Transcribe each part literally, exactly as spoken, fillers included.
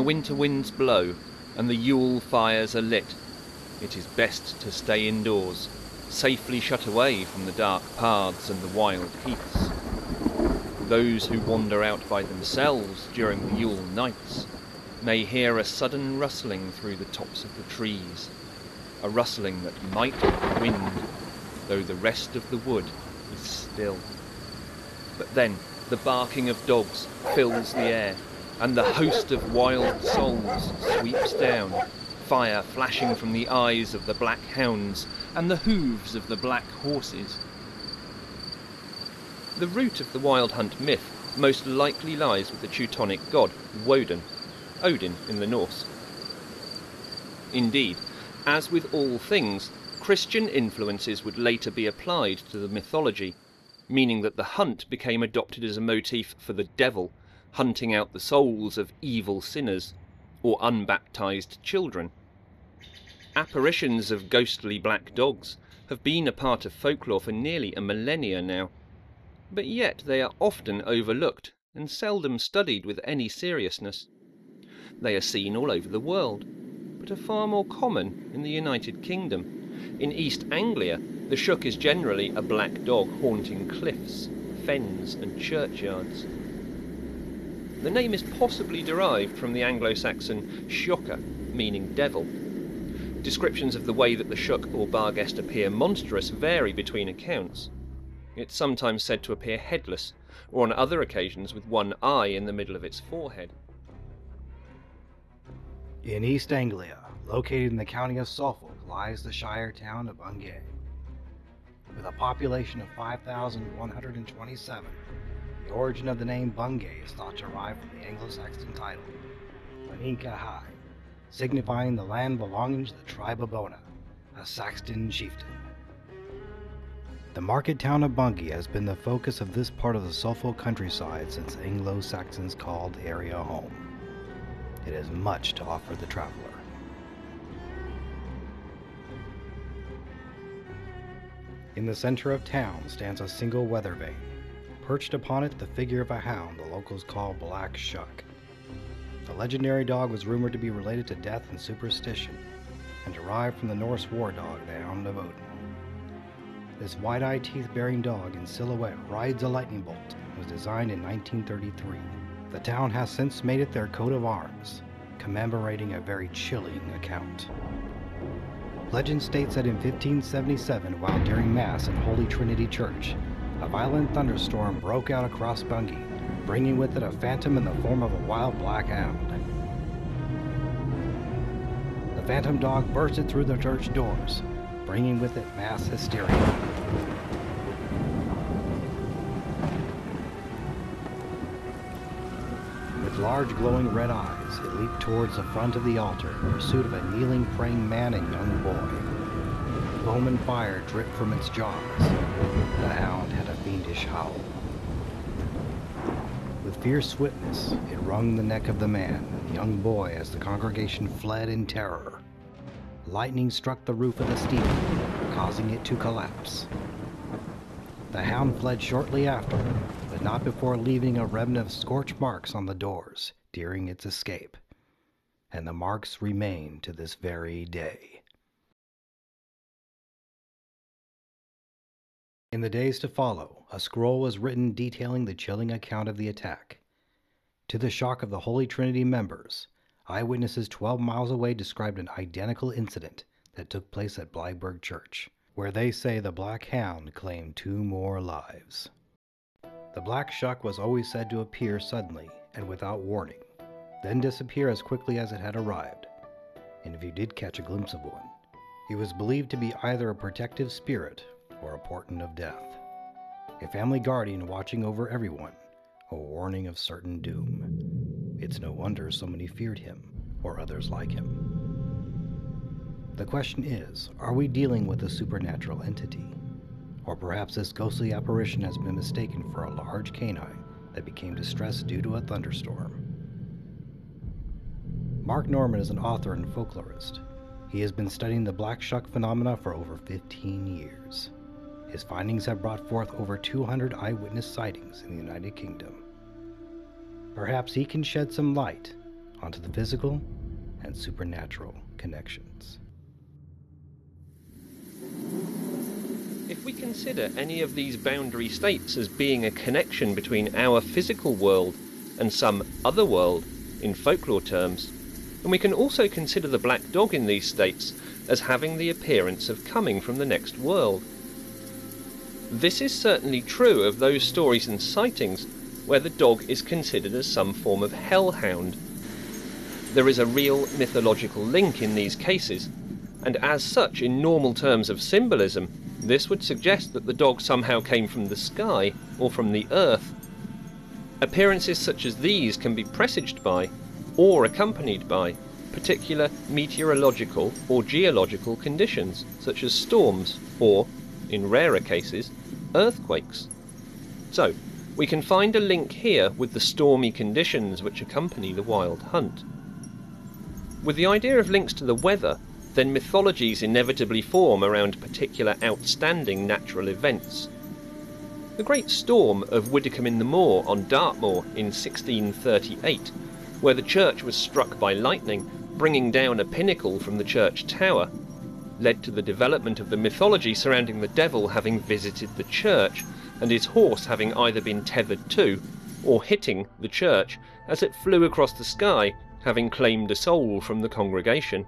winter winds blow and the Yule fires are lit, it is best to stay indoors, safely shut away from the dark paths and the wild heaths. Those who wander out by themselves during the Yule nights may hear a sudden rustling through the tops of the trees, a rustling that might be the wind, though the rest of the wood is still. But then the barking of dogs fills the air, and the host of wild souls sweeps down, fire flashing from the eyes of the black hounds and the hooves of the black horses. The root of the wild hunt myth most likely lies with the Teutonic god Woden, Odin in the Norse. Indeed, as with all things, Christian influences would later be applied to the mythology, meaning that the hunt became adopted as a motif for the devil, hunting out the souls of evil sinners, or unbaptized children. Apparitions of ghostly black dogs have been a part of folklore for nearly a millennia now, but yet they are often overlooked and seldom studied with any seriousness. They are seen all over the world, but are far more common in the United Kingdom. In East Anglia, the Shuck is generally a black dog haunting cliffs, fens and churchyards. The name is possibly derived from the Anglo-Saxon Shucker, meaning devil. Descriptions of the way that the Shuck or Barghest appear monstrous vary between accounts. It's sometimes said to appear headless, or on other occasions with one eye in the middle of its forehead. In East Anglia, located in the county of Suffolk, lies the shire town of Bungay. With a population of five thousand one hundred twenty-seven, the origin of the name Bungay is thought to derive from the Anglo-Saxon title, Baninka High, signifying the land belonging to the tribe of Bona, a Saxon chieftain. The market town of Bungay has been the focus of this part of the Suffolk countryside since Anglo-Saxons called the area home. It has much to offer the traveler. In the center of town stands a single weather vane. Perched upon it, the figure of a hound the locals call Black Shuck. The legendary dog was rumored to be related to death and superstition, and derived from the Norse war dog, the Hound of Odin. This wide-eyed, teeth-bearing dog in silhouette rides a lightning bolt and was designed in nineteen thirty-three. The town has since made it their coat of arms, commemorating a very chilling account. Legend states that in fifteen seventy-seven, while during Mass in Holy Trinity Church, a violent thunderstorm broke out across Bungay, bringing with it a phantom in the form of a wild black hound. The phantom dog bursted through the church doors, bringing with it mass hysteria. With large glowing red eyes, it leaped towards the front of the altar in pursuit of a kneeling praying man and young boy. Foam and fire dripped from its jaws. The hound had a fiendish howl. With fierce swiftness, it wrung the neck of the man and the young boy as the congregation fled in terror. Lightning struck the roof of the steeple, causing it to collapse. The hound fled shortly after, but not before leaving a remnant of scorch marks on the doors during its escape. And the marks remain to this very day. In the days to follow, a scroll was written detailing the chilling account of the attack. To the shock of the Holy Trinity members, eyewitnesses twelve miles away described an identical incident that took place at Blyberg Church, where they say the Black Hound claimed two more lives. The Black Shuck was always said to appear suddenly and without warning, then disappear as quickly as it had arrived, and if you did catch a glimpse of one, it was believed to be either a protective spirit or a portent of death, a family guardian watching over everyone, a warning of certain doom. It's no wonder so many feared him, or others like him. The question is, are we dealing with a supernatural entity? Or perhaps this ghostly apparition has been mistaken for a large canine that became distressed due to a thunderstorm. Mark Norman is an author and folklorist. He has been studying the Black Shuck phenomena for over fifteen years. His findings have brought forth over two hundred eyewitness sightings in the United Kingdom. Perhaps he can shed some light onto the physical and supernatural connections. If we consider any of these boundary states as being a connection between our physical world and some other world, in folklore terms, then we can also consider the black dog in these states as having the appearance of coming from the next world. This is certainly true of those stories and sightings where the dog is considered as some form of hellhound. There is a real mythological link in these cases, and as such, in normal terms of symbolism, this would suggest that the dog somehow came from the sky or from the earth. Appearances such as these can be presaged by, or accompanied by, particular meteorological or geological conditions, such as storms, or, in rarer cases, earthquakes. So, we can find a link here with the stormy conditions which accompany the wild hunt. With the idea of links to the weather, then mythologies inevitably form around particular outstanding natural events. The great storm of Widdicombe in the Moor on Dartmoor in sixteen thirty-eight, where the church was struck by lightning, bringing down a pinnacle from the church tower, led to the development of the mythology surrounding the devil having visited the church, and his horse having either been tethered to, or hitting the church as it flew across the sky, having claimed a soul from the congregation.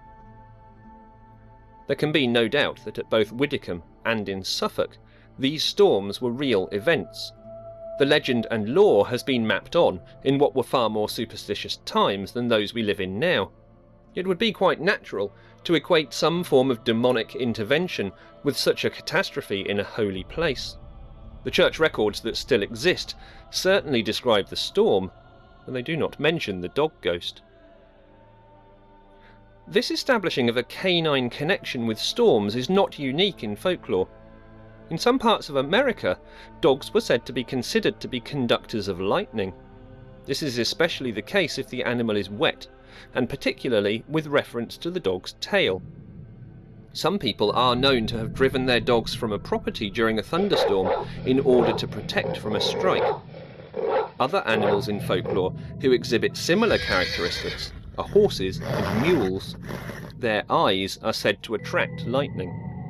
There can be no doubt that at both Widdicombe and in Suffolk, these storms were real events. The legend and lore has been mapped on in what were far more superstitious times than those we live in now. It would be quite natural to equate some form of demonic intervention with such a catastrophe in a holy place. The church records that still exist certainly describe the storm, and they do not mention the dog ghost. This establishing of a canine connection with storms is not unique in folklore. In some parts of America, dogs were said to be considered to be conductors of lightning. This is especially the case if the animal is wet, and particularly with reference to the dog's tail. Some people are known to have driven their dogs from a property during a thunderstorm in order to protect from a strike. Other animals in folklore who exhibit similar characteristics are horses and mules. Their eyes are said to attract lightning.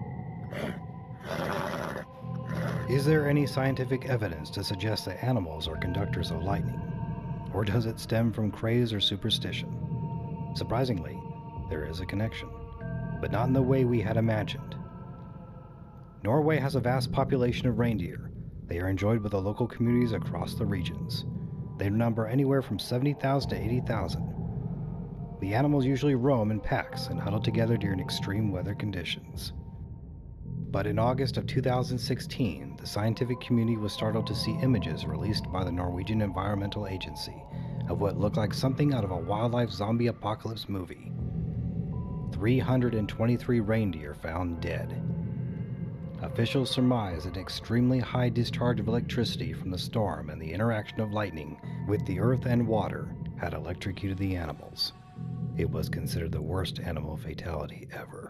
Is there any scientific evidence to suggest that animals are conductors of lightning? Or does it stem from craze or superstition? Surprisingly, there is a connection, but not in the way we had imagined. Norway has a vast population of reindeer. They are enjoyed by the local communities across the regions. They number anywhere from seventy thousand to eighty thousand. The animals usually roam in packs and huddle together during extreme weather conditions. But in August of two thousand sixteen, the scientific community was startled to see images released by the Norwegian Environmental Agency of what looked like something out of a wildlife zombie apocalypse movie. three hundred twenty-three reindeer found dead. Officials surmise an extremely high discharge of electricity from the storm and the interaction of lightning with the earth and water had electrocuted the animals. It was considered the worst animal fatality ever.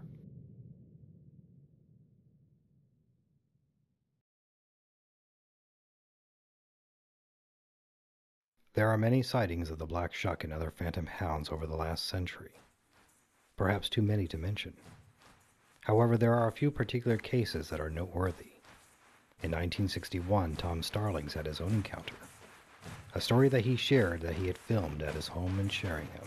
There are many sightings of the black shuck and other phantom hounds over the last century. Perhaps too many to mention. However, there are a few particular cases that are noteworthy. In nineteen sixty-one, Tom Starlings had his own encounter. A story that he shared that he had filmed at his home in Sheringham.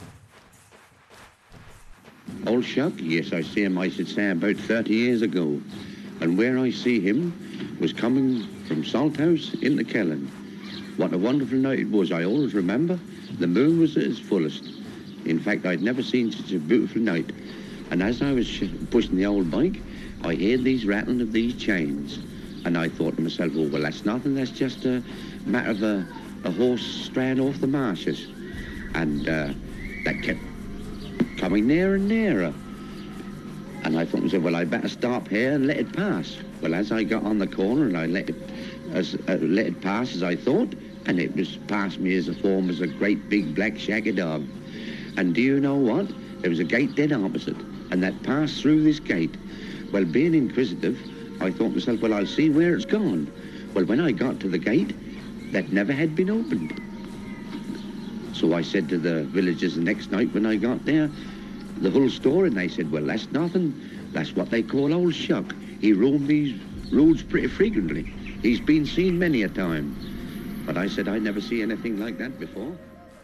Old Shuck, yes, I see him, I should say, about thirty years ago. And where I see him was coming from Salthouse into Kellen. What a wonderful night it was. I always remember the moon was at its fullest. In fact, I'd never seen such a beautiful night. And as I was pushing the old bike, I heard these rattling of these chains. And I thought to myself, oh, well, that's nothing. That's just a matter of a, a horse straying off the marshes. And uh, that kept coming nearer and nearer. And I thought to myself, well, I better stop here and let it pass. Well, as I got on the corner and I let it, as, uh, let it pass as I thought, and it was past me as a form as a great big black shaggy dog. And do you know what? There was a gate dead opposite, and that passed through this gate. Well, being inquisitive, I thought to myself, well, I'll see where it's gone. Well, when I got to the gate, that never had been opened. So I said to the villagers the next night when I got there, the whole story, and they said, well, that's nothing. That's what they call old Shuck. He roamed these roads pretty frequently. He's been seen many a time. But I said, I never see anything like that before.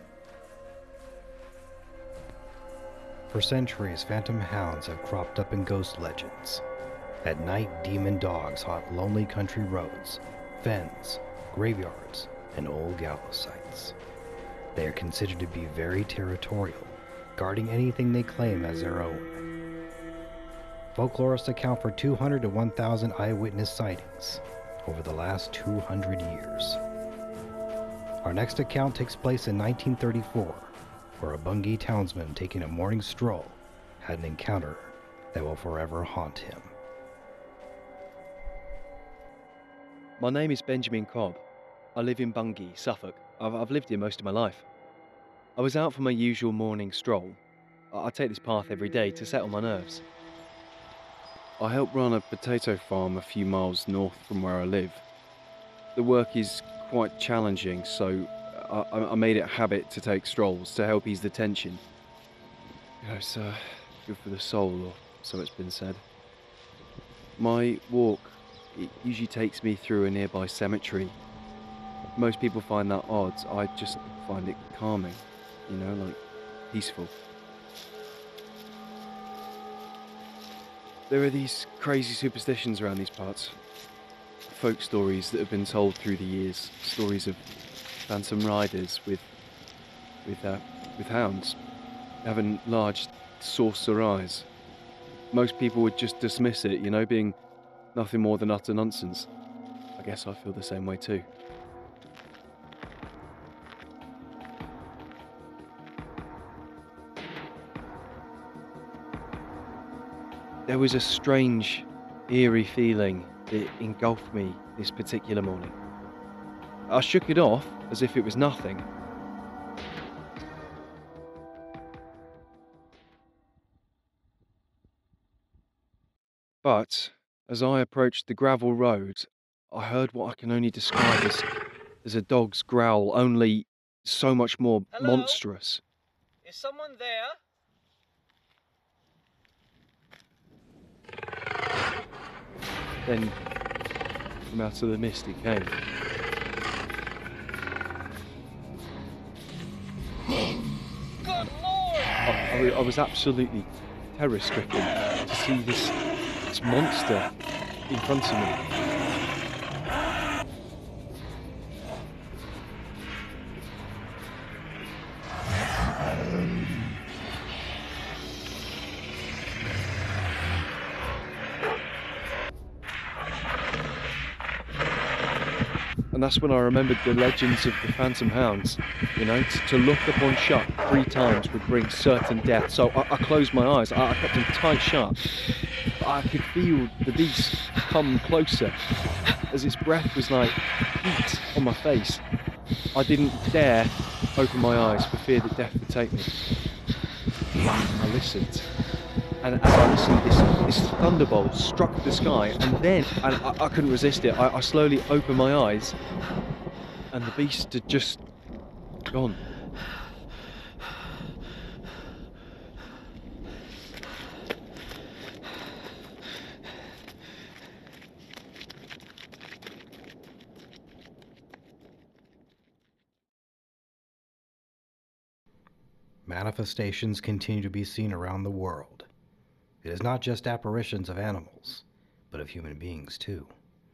For centuries, phantom hounds have cropped up in ghost legends. At night, demon dogs haunt lonely country roads, fens, graveyards, and old gallows sites. They are considered to be very territorial, guarding anything they claim as their own. Folklorists account for two hundred to one thousand eyewitness sightings over the last two hundred years. Our next account takes place in nineteen thirty-four, where a Bungay townsman taking a morning stroll had an encounter that will forever haunt him. My name is Benjamin Cobb. I live in Bungay, Suffolk. I've, I've lived here most of my life. I was out for my usual morning stroll. I, I take this path every day to settle my nerves. I help run a potato farm a few miles north from where I live. The work is quite challenging, so I, I made it a habit to take strolls to help ease the tension. You know, it's uh, good for the soul, or so it's been said. My walk, it usually takes me through a nearby cemetery. Most people find that odd. I just find it calming, you know, like peaceful. There are these crazy superstitions around these parts. Folk stories that have been told through the years. Stories of phantom riders with with uh, with hounds having large saucer eyes. Most people would just dismiss it, you know, being nothing more than utter nonsense. I guess I feel the same way too. There was a strange, eerie feeling that engulfed me this particular morning. I shook it off as if it was nothing. But as I approached the gravel road, I heard what I can only describe as, as a dog's growl, only so much more Hello? monstrous. Is someone there? Then, from out of the mist it came. Good Lord! I, I, I was absolutely terror-stricken to see this, this monster in front of me. And that's when I remembered the legends of the Phantom Hounds. You know, to, to look upon Shuck three times would bring certain death. So I, I closed my eyes, I, I kept them tight shut. But I could feel the beast come closer as its breath was like heat on my face. I didn't dare open my eyes for fear that death would take me. I listened. And as I listened, this, this thunderbolt struck the sky, and then, and I, I couldn't resist it, I, I slowly opened my eyes, and the beast had just gone. Manifestations continue to be seen around the world. It is not just apparitions of animals, but of human beings too.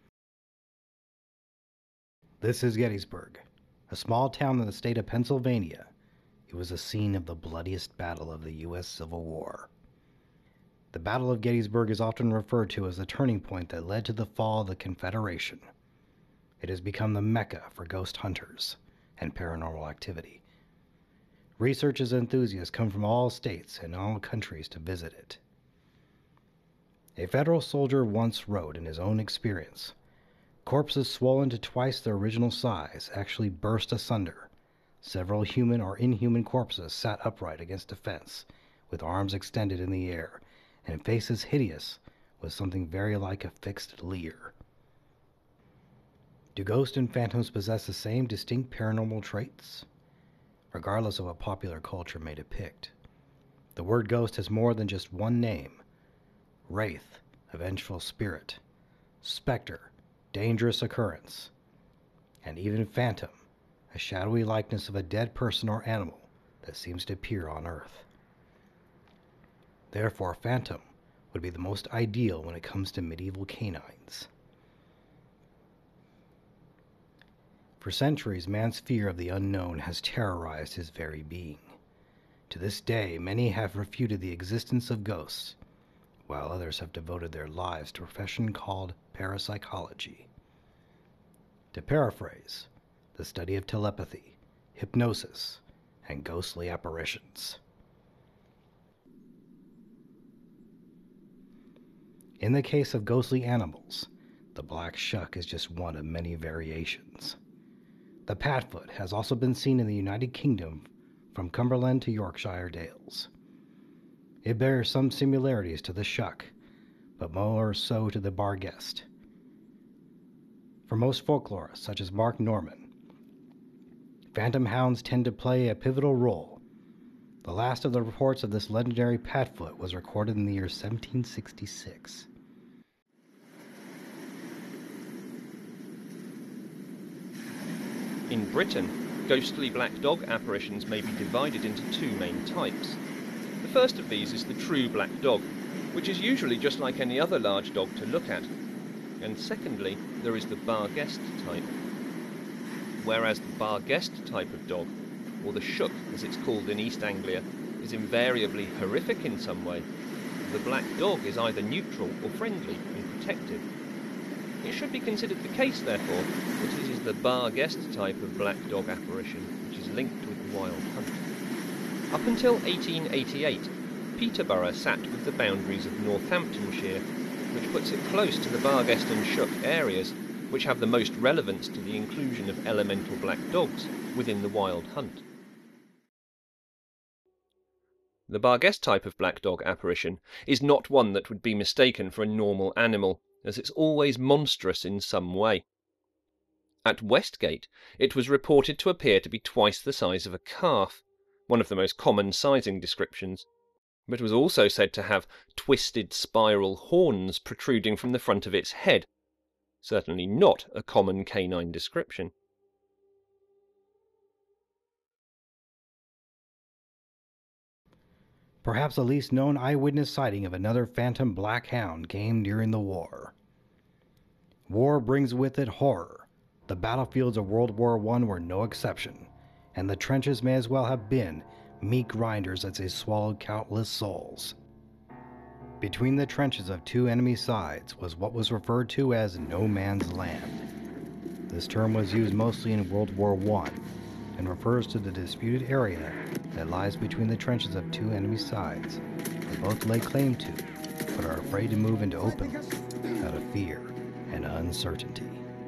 This is Gettysburg, a small town in the state of Pennsylvania. It was the scene of the bloodiest battle of the U S Civil War. The Battle of Gettysburg is often referred to as the turning point that led to the fall of the Confederation. It has become the mecca for ghost hunters and paranormal activity. Researchers and enthusiasts come from all states and all countries to visit it. A federal soldier once wrote in his own experience, "Corpses swollen to twice their original size actually burst asunder. Several human or inhuman corpses sat upright against a fence, with arms extended in the air, and faces hideous with something very like a fixed leer." Do ghosts and phantoms possess the same distinct paranormal traits? regardless of what popular culture may depict. The word ghost has more than just one name: wraith, a vengeful spirit; specter, dangerous occurrence; and even phantom, a shadowy likeness of a dead person or animal that seems to appear on Earth. Therefore, phantom would be the most ideal when it comes to medieval canines. For centuries, man's fear of the unknown has terrorized his very being. To this day, many have refuted the existence of ghosts, while others have devoted their lives to a profession called parapsychology. To paraphrase, the study of telepathy, hypnosis, and ghostly apparitions. In the case of ghostly animals, the black shuck is just one of many variations. The padfoot has also been seen in the United Kingdom from Cumberland to Yorkshire Dales. It bears some similarities to the shuck, but more so to the barghest. For most folklorists, such as Mark Norman, phantom hounds tend to play a pivotal role. The last of the reports of this legendary padfoot was recorded in the year seventeen sixty-six. In Britain, ghostly black dog apparitions may be divided into two main types. The first of these is the true black dog, which is usually just like any other large dog to look at. And secondly, there is the barghest type. Whereas the barghest type of dog, or the Shuck as it's called in East Anglia, is invariably horrific in some way, the black dog is either neutral or friendly and protective. It should be considered the case, therefore, that it is the barghest type of black dog apparition which is linked with the wild hunt. Up until eighteen eighty-eight, Peterborough sat with the boundaries of Northamptonshire, which puts it close to the barghest and Shuck areas, which have the most relevance to the inclusion of elemental black dogs within the wild hunt. The barghest type of black dog apparition is not one that would be mistaken for a normal animal, as it's always monstrous in some way. At Westgate, it was reported to appear to be twice the size of a calf, one of the most common sizing descriptions, but was also said to have twisted spiral horns protruding from the front of its head, certainly not a common canine description. Perhaps the least known eyewitness sighting of another phantom black hound came during the war. War brings with it horror. The battlefields of World War One were no exception, and the trenches may as well have been meat grinders as they swallowed countless souls. Between the trenches of two enemy sides was what was referred to as no man's land. This term was used mostly in World War One and refers to the disputed area that lies between the trenches of two enemy sides that both lay claim to, but are afraid to move into open out of fear and uncertainty.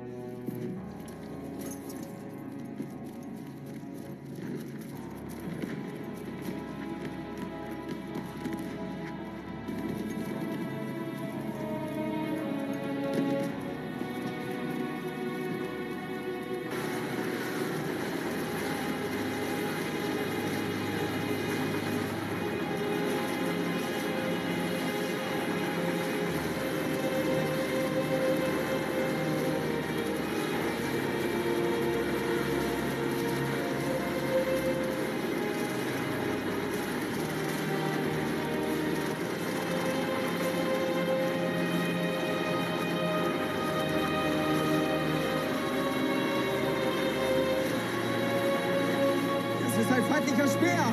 Das ist ein feindlicher Speer!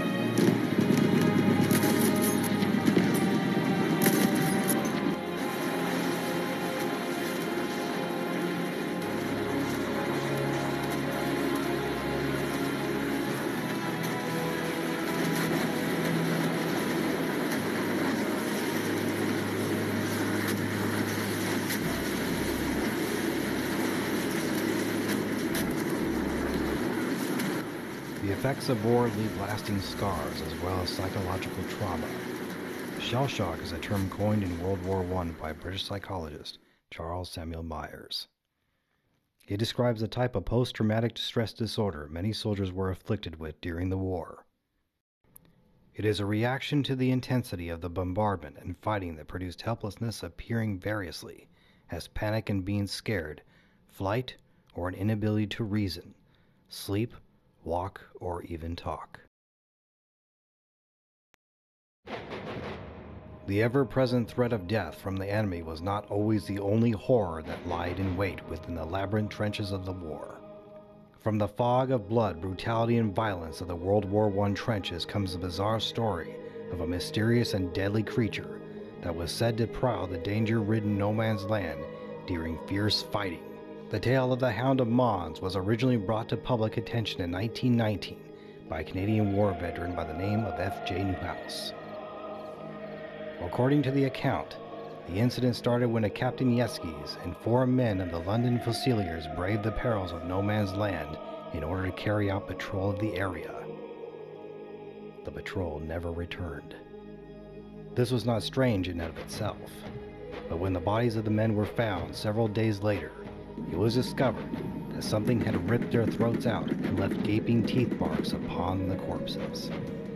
The effects of war leave lasting scars as well as psychological trauma. Shell shock is a term coined in World War One by British psychologist Charles Samuel Myers. It describes the type of post-traumatic stress disorder many soldiers were afflicted with during the war. It is a reaction to the intensity of the bombardment and fighting that produced helplessness appearing variously as panic and being scared, flight, or an inability to reason, sleep, walk, or even talk. The ever-present threat of death from the enemy was not always the only horror that lied in wait within the labyrinth trenches of the war. From the fog of blood, brutality, and violence of the World War One trenches comes the bizarre story of a mysterious and deadly creature that was said to prowl the danger-ridden no man's land during fierce fighting. The tale of the Hound of Mons was originally brought to public attention in nineteen nineteen by a Canadian war veteran by the name of F J Newhouse. According to the account, the incident started when a Captain Yeskis and four men of the London Fusiliers braved the perils of no man's land in order to carry out patrol of the area. The patrol never returned. This was not strange in and of itself, but when the bodies of the men were found several days later, it was discovered that something had ripped their throats out and left gaping teeth marks upon the corpses.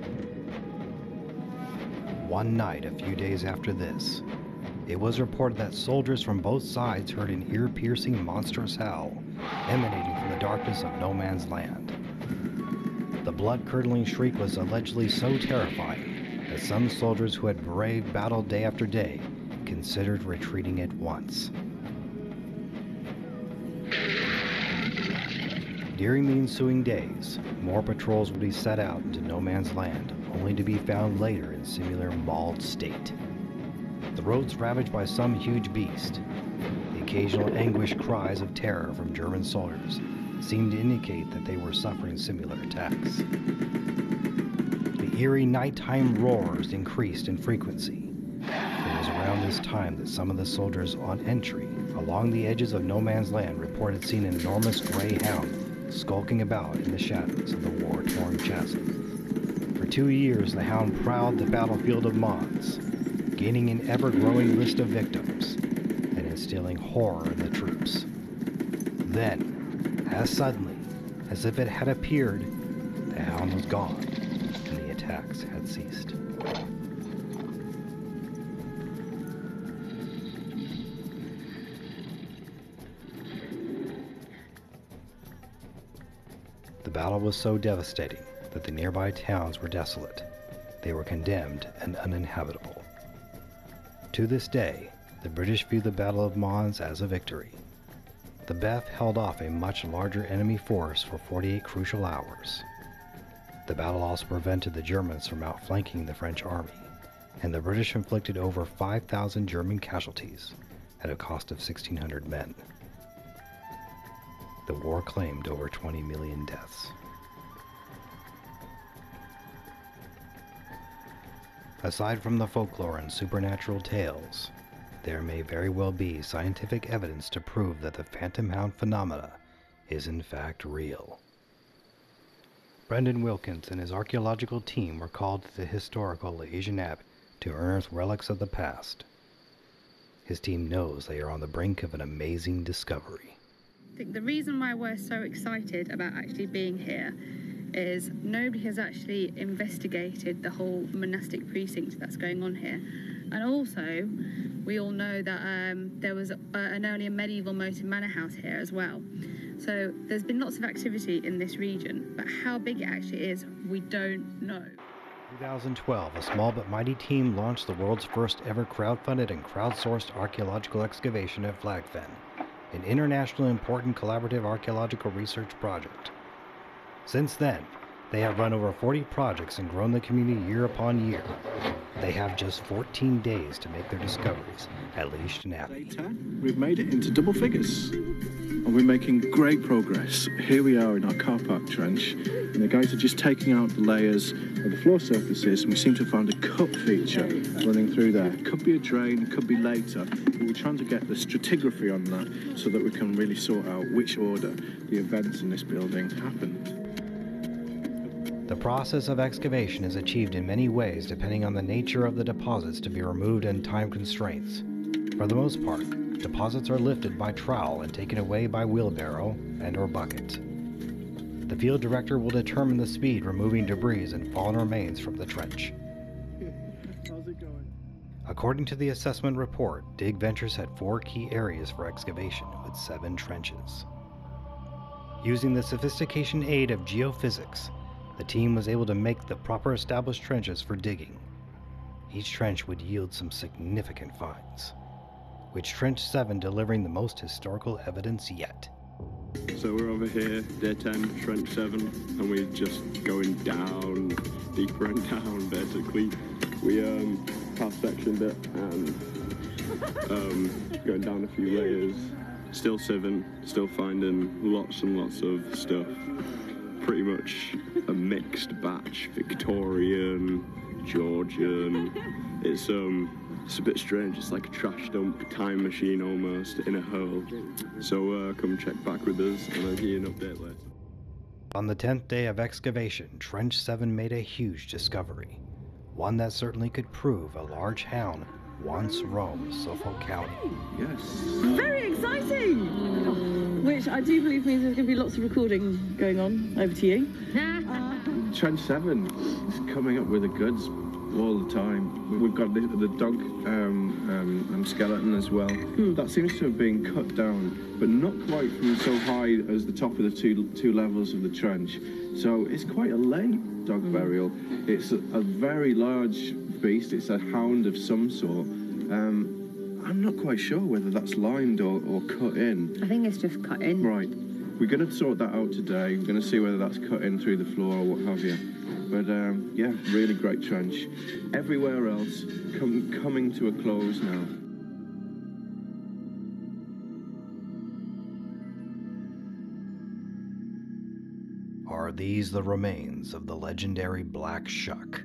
One night a few days after this, it was reported that soldiers from both sides heard an ear-piercing monstrous howl emanating from the darkness of no man's land. The blood-curdling shriek was allegedly so terrifying that some soldiers who had braved battle day after day considered retreating at once. During the ensuing days, more patrols would be set out into no man's land, only to be found later in similar mauled state. The roads ravaged by some huge beast. The occasional anguished cries of terror from German soldiers seemed to indicate that they were suffering similar attacks. The eerie nighttime roars increased in frequency. It was around this time that some of the soldiers on entry along the edges of no man's land reported seeing an enormous gray hound skulking about in the shadows of the war-torn chasm. For two years, the hound prowled the battlefield of Mons, gaining an ever-growing list of victims and instilling horror in the troops. Then, as suddenly as if it had appeared, the hound was gone and the attacks had ceased. The battle was so devastating that the nearby towns were desolate. They were condemned and uninhabitable. To this day, the British view the Battle of Mons as a victory. The B E F held off a much larger enemy force for forty-eight crucial hours. The battle also prevented the Germans from outflanking the French army, and the British inflicted over five thousand German casualties at a cost of sixteen hundred men. The war claimed over twenty million deaths. Aside from the folklore and supernatural tales, there may very well be scientific evidence to prove that the Phantom Hound phenomena is in fact real. Brendan Wilkins and his archaeological team were called to the historical Asian Abbey to unearth relics of the past. His team knows they are on the brink of an amazing discovery. I think the reason why we're so excited about actually being here is nobody has actually investigated the whole monastic precinct that's going on here. And also, we all know that um, there was a, an earlier medieval moated manor house here as well. So there's been lots of activity in this region, but how big it actually is, we don't know. In two thousand twelve, a small but mighty team launched the world's first ever crowdfunded and crowdsourced archaeological excavation at Flagfen, an internationally important collaborative archaeological research project. Since then, they have run over forty projects and grown the community year upon year. They have just fourteen days to make their discoveries at Leiston Abbey. We've made it into double figures, and we're making great progress. Here we are in our car park trench, and the guys are just taking out the layers of the floor surfaces, and we seem to have found a cup feature running through there. Could be a drain, could be later, but we're trying to get the stratigraphy on that so that we can really sort out which order the events in this building happened. The process of excavation is achieved in many ways depending on the nature of the deposits to be removed and time constraints. For the most part, deposits are lifted by trowel and taken away by wheelbarrow and or bucket. The field director will determine the speed removing debris and fallen remains from the trench. How's it going? According to the assessment report, Dig Ventures had four key areas for excavation with seven trenches. Using the sophistication aid of geophysics, the team was able to make the proper established trenches for digging. Each trench would yield some significant finds, with Trench seven delivering the most historical evidence yet. So we're over here, day ten, Trench seven, and we're just going down, deeper and down, basically. We um, half-sectioned it and um, going down a few layers. Still sieving, still finding lots and lots of stuff. Pretty much a mixed batch, Victorian, Georgian. It's um, it's a bit strange. It's like a trash dump, time machine almost, in a hole. So uh, come check back with us, and I'll give you an update later. On the tenth day of excavation, Trench seven made a huge discovery, one that certainly could prove a large hound once roamed Suffolk County. Yes. Very exciting! Which I do believe means there's going to be lots of recording going on. Over to you. uh, Trench seven is coming up with the goods all the time. We've got the, the dog um, um, um, skeleton as well. Hmm. That seems to have been cut down, but not quite from so high as the top of the two two levels of the trench. So it's quite a late dog Hmm. burial. It's a, a very large beast. It's a hound of some sort. Um, I'm not quite sure whether that's lined or, or cut in. I think it's just cut in. Right. We're going to sort that out today. We're going to see whether that's cut in through the floor or what have you. But um, yeah, really great trench. Everywhere else com coming to a close now. Are these the remains of the legendary Black Shuck?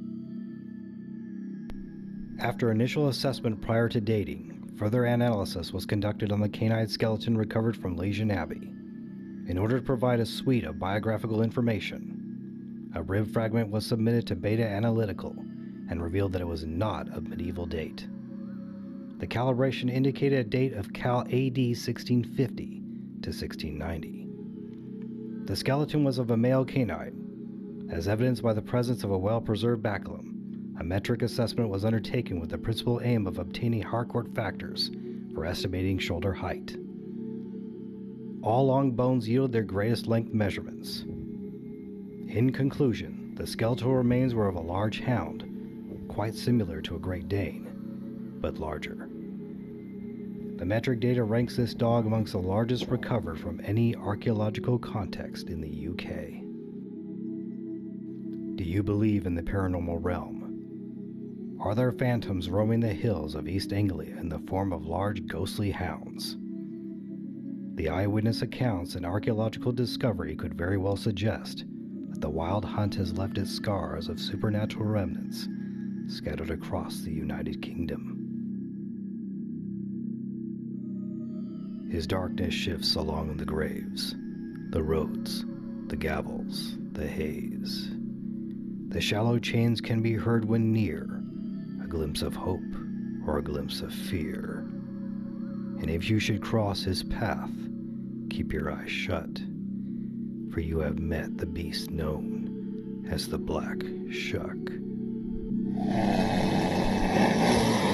After initial assessment prior to dating, further analysis was conducted on the canine skeleton recovered from Legion Abbey. In order to provide a suite of biographical information, a rib fragment was submitted to Beta Analytical and revealed that it was not of medieval date. The calibration indicated a date of Cal A D sixteen fifty to sixteen ninety. The skeleton was of a male canine. As evidenced by the presence of a well-preserved baculum, a metric assessment was undertaken with the principal aim of obtaining Harcourt factors for estimating shoulder height. All long bones yield their greatest length measurements. In conclusion, the skeletal remains were of a large hound, quite similar to a Great Dane, but larger. The metric data ranks this dog amongst the largest recovered from any archaeological context in the U K. Do you believe in the paranormal realm? Are there phantoms roaming the hills of East Anglia in the form of large ghostly hounds? The eyewitness accounts and archaeological discovery could very well suggest that the wild hunt has left its scars of supernatural remnants scattered across the United Kingdom. His darkness shifts along the graves, the roads, the gavels, the haze. The shallow chains can be heard when near, a glimpse of hope or a glimpse of fear. And if you should cross his path, keep your eyes shut, for you have met the beast known as the Black Shuck.